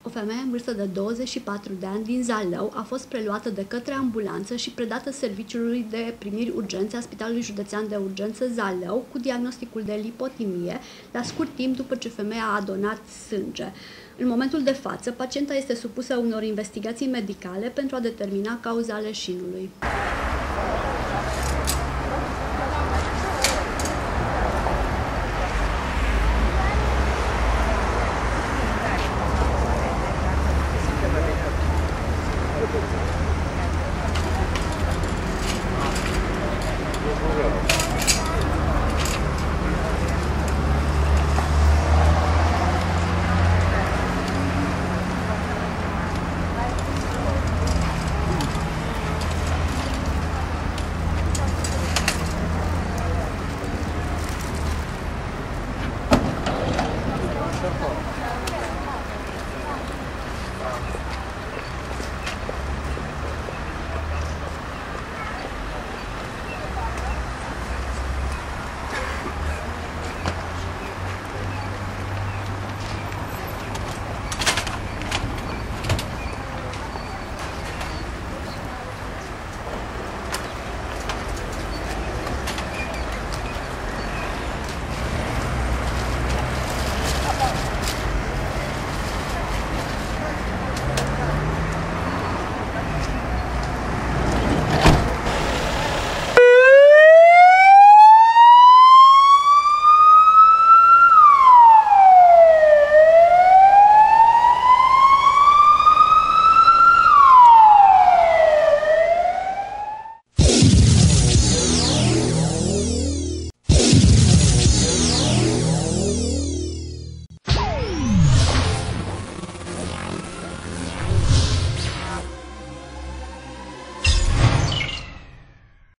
O femeie în vârstă de 24 de ani din Zalău a fost preluată de către ambulanță și predată serviciului de primiri urgențe a Spitalului Județean de Urgență Zalău cu diagnosticul de lipotimie, la scurt timp după ce femeia a donat sânge. În momentul de față, pacienta este supusă unor investigații medicale pentru a determina cauza leșinului.